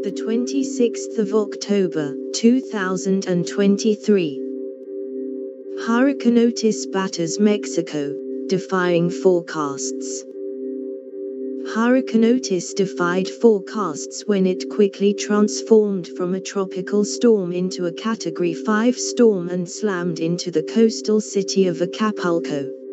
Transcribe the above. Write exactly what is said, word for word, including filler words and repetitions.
the twenty-sixth of October, two thousand twenty-three. Hurricane Otis batters Mexico, defying forecasts. Hurricane Otis defied forecasts when it quickly transformed from a tropical storm into a Category five storm and slammed into the coastal city of Acapulco.